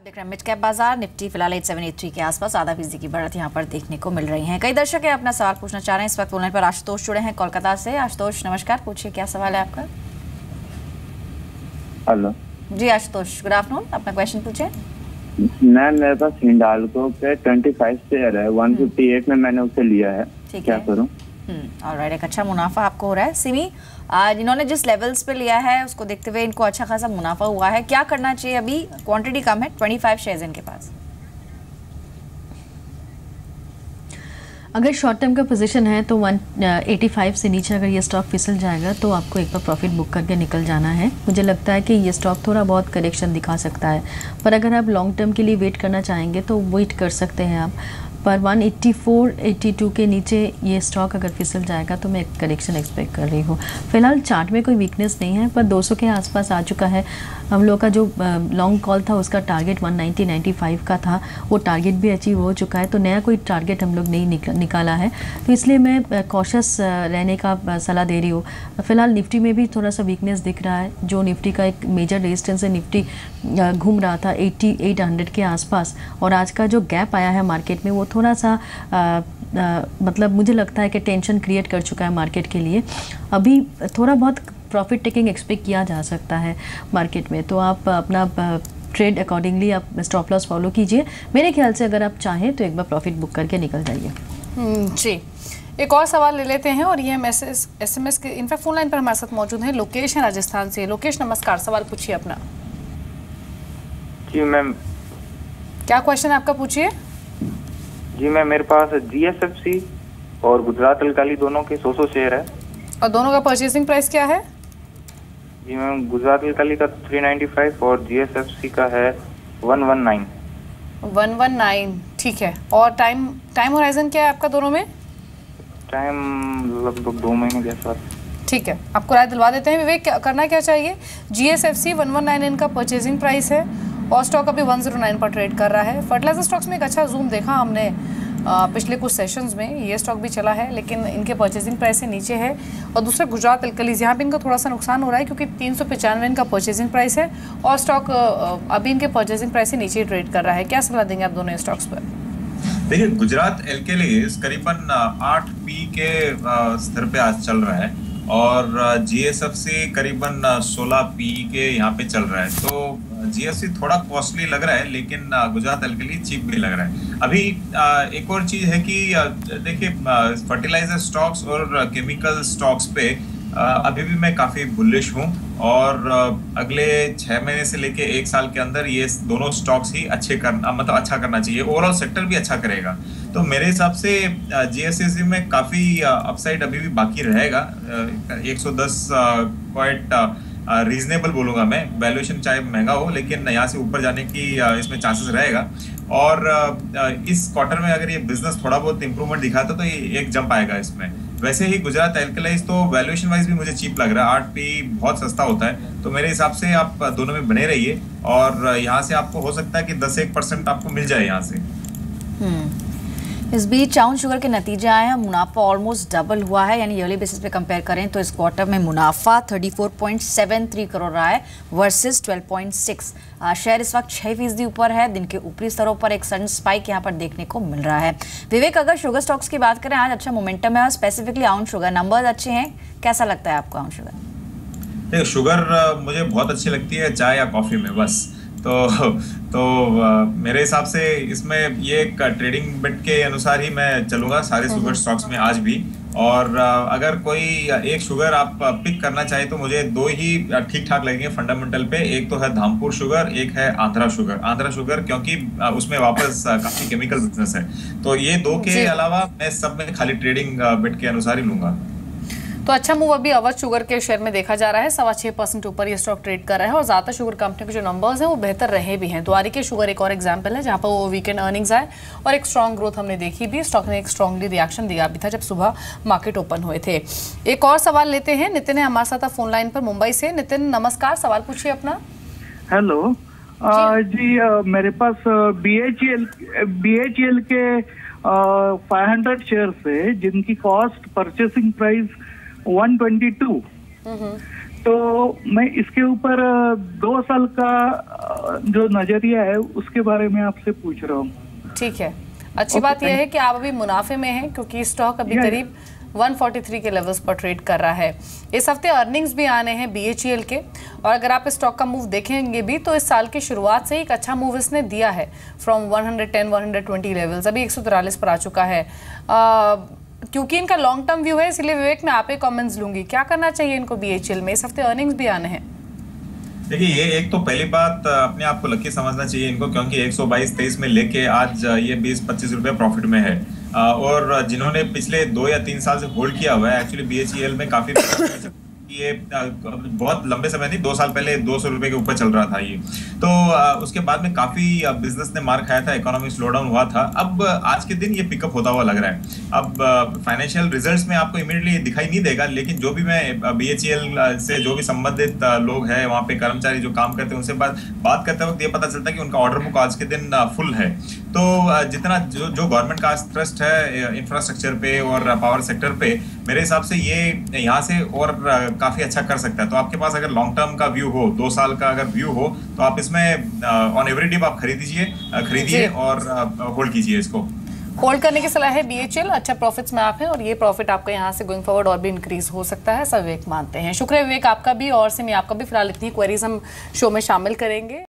आप देख रहे हैं मिड कैप बाजार। निफ्टी फिलहाल 8783 के आसपास आधा फीसदी की बढ़त यहाँ पर देखने को मिल रही है। कई दर्शक है अपना सवाल पूछना चाह रहे हैं। इस वक्त ऑनलाइन पर आशुतोष जुड़े हैं कोलकाता से। आशुतोष नमस्कार, पूछिए क्या सवाल है आपका। Hello ji Ashutosh, good afternoon, अपना क्वेश्चन पूछिए। मैम मेरे पास हिंडाल्को के 25 शेयर है, 158 में मैंने उसे लिया है, क्या करूं? ऑलराइट, एक अच्छा मुनाफा आपको हो रहा है। सिमी, इन्होंने जिस लेवल्स पे लिया है उसको देखते हुए इनको अच्छा खासा मुनाफा हुआ है, क्या करना चाहिए? अभी क्वांटिटी कम है, 25 शेयर्स इनके पास। अगर शॉर्ट टर्म का पोजीशन है तो 185 से नीचे अगर ये स्टॉक फिसल जाएगा तो आपको एक बार प्रॉफिट बुक करके निकल जाना है। मुझे लगता है कि ये स्टॉक थोड़ा बहुत करेक्शन दिखा सकता है, पर अगर आप लॉन्ग टर्म के लिए वेट करना चाहेंगे तो वेट कर सकते हैं आप। पर 184-82 के नीचे ये स्टॉक अगर फिसल जाएगा तो मैं एक करेक्शन एक्सपेक्ट कर रही हूँ। फिलहाल चार्ट में कोई वीकनेस नहीं है, पर 200 के आसपास आ चुका है। हम लोग का जो लॉन्ग कॉल था उसका टारगेट 190-95 का था, वो टारगेट भी अचीव हो चुका है। तो नया कोई टारगेट हम लोग नहीं निकाला है, तो इसलिए मैं कॉशियस रहने का सलाह दे रही हूँ। फिलहाल निफ्टी में भी थोड़ा सा वीकनेस दिख रहा है। जो निफ्टी का एक मेजर रेजिस्टेंस है, निफ्टी घूम रहा था 8800 के आसपास, और आज का जो गैप आया है मार्केट में वो थोड़ा सा मतलब मुझे लगता है कि टेंशन क्रिएट कर चुका है मार्केट के लिए। अभी थोड़ा बहुत प्रॉफिट टेकिंग एक्सपेक्ट किया जा सकता है मार्केट में, तो आप अपना ट्रेड अकॉर्डिंगली आप स्टॉप लॉस फॉलो कीजिए। मेरे ख्याल से अगर आप चाहें तो एक बार प्रॉफिट बुक करके निकल जाइए। जी, एक और सवाल ले लेते हैं, और ये मैसेज SMS के इनफैक्ट फोन लाइन पर हमारे साथ मौजूद है। लोकेश है राजस्थान से। लोकेश नमस्कार, सवाल पूछिए अपना। जी मैम। क्या क्वेश्चन है आपका, पूछिए। जी मैम, मेरे पास GSFC और गुजरात अल्काली दोनों के 100 शेयर है। और दोनों का परचेसिंग प्राइस क्या है? जी मैम, गुजरात अल्काली का 395 और GSFC का है 119। 119, ठीक है। और टाइम होराइजन क्या है आपका दोनों में? टाइम लगभग 2 महीने के आसपास। ठीक है, आपको राय दिलवा देते हैं। विवेक, करना क्या चाहिए? GSFC 119 इनका परचेजिंग प्राइस है, और स्टॉक अभी 109 पर ट्रेड कर रहा है। फर्टिलाइजर स्टॉक्स में एक अच्छा जूम देखा हमने पिछले कुछ सेशंस में। ये स्टॉक भी चला है, लेकिन इनके परचेजिंग प्राइस से नीचे है। और दूसरा गुजरात अल्कलीज, यहाँ पे इनका थोड़ा सा नुकसान हो रहा है क्योंकि 395 इनका परचेजिंग प्राइस है, और स्टॉक अभी इनके परचेजिंग प्राइस से नीचे ट्रेड कर रहा है। क्या सलाह देंगे आप दोनों स्टॉक्स पर? देखिए, गुजरात अल्कलीज करीबन 8p के स्तर पे आज चल रहा है, और GSFC करीबन 16p के यहाँ पे चल रहा है। तो GSFC थोड़ा कॉस्टली लग रहा है, लेकिन गुजरात अल्कली चीप भी लग रहा है। अभी एक और चीज है कि देखिए, फर्टिलाइजर स्टॉक्स और केमिकल स्टॉक्स पे अभी भी मैं काफी बुलिश हूँ, और अगले 6 महीने से लेके 1 साल के अंदर ये दोनों स्टॉक्स ही अच्छा करना चाहिए। ओवरऑल सेक्टर भी अच्छा करेगा। तो मेरे हिसाब से GSFC में काफी अपसाइड अभी भी बाकी रहेगा। 110 क्वाइट रीजनेबल बोलूंगा मैं। वैल्यूएशन चाहे महंगा हो, लेकिन यहाँ से ऊपर जाने की इसमें चांसेस रहेगा। और इस क्वार्टर में अगर ये बिजनेस थोड़ा बहुत इंप्रूवमेंट दिखाता तो ये एक जंप आएगा इसमें। वैसे ही गुजरात अल्कलाइज तो वैल्यूएशन वाइज भी मुझे चीप लग रहा है। 8p बहुत सस्ता होता है। तो मेरे हिसाब से आप दोनों में बने रहिए, और यहाँ से आपको हो सकता है कि 10-1% आपको मिल जाए यहाँ से। इस बीच ब्राउन शुगर के नतीजे आए हैं। मुनाफा ऑलमोस्ट डबल हुआ है, यानी ईयरली बेसिस पे कंपेयर करें तो इस क्वार्टर में मुनाफा 34.73 करोड़ रहा है वर्सेस 12.6। शेयर इस वक्त 6% ऊपर है। दिन के ऊपरी स्तरों पर एक सडन स्पाइक यहाँ पर देखने को मिल रहा है। विवेक, अगर शुगर स्टॉक्स की बात करें, आज अच्छा मोमेंटम है, और स्पेसिफिकली ब्राउन शुगर नंबर्स अच्छे हैं। कैसा लगता है आपको ब्राउन शुगर? देखिए, शुगर मुझे बहुत अच्छी लगती है चाय या कॉफी में बस। तो मेरे हिसाब से इसमें ये एक ट्रेडिंग बेट के अनुसार ही मैं चलूंगा सारे शुगर स्टॉक्स में आज भी। और अगर कोई एक शुगर आप पिक करना चाहे तो मुझे 2 ही ठीक ठाक लगेंगे फंडामेंटल पे। एक तो है धामपुर शुगर, एक है आंध्रा शुगर, क्योंकि उसमें वापस काफी केमिकल बिजनेस है। तो ये 2 के अलावा मैं सब में खाली ट्रेडिंग बेट के अनुसार ही लूंगा। तो अच्छा मूव अभी अवध शुगर के शेयर में देखा जा रहा है। 6.25% ऊपर ये स्टॉक ट्रेड कर रहा है, और ज्यादातर शुगर कंपनी के जो नंबर्स हैं वो बेहतर रहे भी हैं। द्वारिका शुगर एक और एग्जांपल है, जहां पर वो वीकेंड अर्निंग्स आए और एक स्ट्रॉन्ग ग्रोथ हमने देखी भी। स्टॉक ने एक स्ट्रांगली रिएक्शन दिया भी था जब सुबह मार्केट ओपन हुए थे। एक और सवाल लेते हैं। नितिन है हमारे साथ फोन लाइन पर मुंबई से। नितिन नमस्कार, सवाल पूछिए अपना। हेलो जी, मेरे पास BHEL के 500 शेयर है, जिनकी कॉस्ट परचेसिंग प्राइस 122। तो मैं इसके ऊपर 2 साल का जो नजरिया है उसके बारे में आपसे पूछ रहा हूँ। ठीक है, अच्छी बात यह है कि आप अभी मुनाफे में हैं क्योंकि स्टॉक अभी करीब 143 के लेवल्स पर ट्रेड कर रहा है। इस हफ्ते अर्निंग्स भी आने हैं BHEL के, और अगर आप स्टॉक का मूव देखेंगे भी तो इस साल की शुरुआत से ही एक अच्छा मूव इसने दिया है फ्रॉम 110-120 लेवल्स, अभी 143 पर आ चुका है। क्योंकि इनका लॉन्ग टर्म व्यू है, इसलिए विवेक मैं आप ही कमेंट्स लूंगी, क्या करना चाहिए इनको BHEL में? इस हफ्ते अर्निंग्स भी आने हैं। देखिए, ये एक तो पहली बात अपने आप को लकी समझना चाहिए इनको, क्योंकि 122-23 में लेके आज ये 20-25 रुपए प्रॉफिट में है। और जिन्होंने पिछले 2 या 3 साल से होल्ड किया हुआ है, एक्चुअली BHEL में काफी ये बहुत लंबे समय नहीं, 2 साल पहले 200 रुपए के ऊपर चल रहा था ये। तो उसके बाद में काफी बिजनेस ने मार खाया था, इकोनॉमिक स्लो डाउन हुआ था। अब आज के दिन ये पिकअप होता हुआ लग रहा है। अब फाइनेंशियल रिजल्ट्स में आपको इमीडिएटली दिखाई नहीं देगा, लेकिन जो भी मैं BHEL से जो भी संबंधित लोग हैं, वहाँ पे कर्मचारी जो काम करते हैं, उनसे बात करते वक्त ये पता चलता है कि उनका ऑर्डर बुक आज के दिन फुल है। तो जितना जो गवर्नमेंट का ट्रस्ट है इंफ्रास्ट्रक्चर पे और पावर सेक्टर पे, मेरे हिसाब से ये यहाँ से और काफी अच्छा कर सकता है। तो आपके पास अगर लॉन्ग टर्म का व्यू हो, 2 साल का अगर व्यू हो, तो आप इसमें ऑन एवरी डिप आप खरीदिए और होल्ड कीजिए इसको। होल्ड करने की सलाह है BHEL, अच्छा प्रॉफिट्स में आप हैं और ये प्रॉफिट आपका यहाँ से गोइंग फॉरवर्ड और भी इंक्रीज हो सकता है, सब विवेक मानते हैं। शुक्रिया विवेक आपका भी और सिमी आपका भी। फिलहाल इतनी क्वेरीज हम शो में शामिल करेंगे।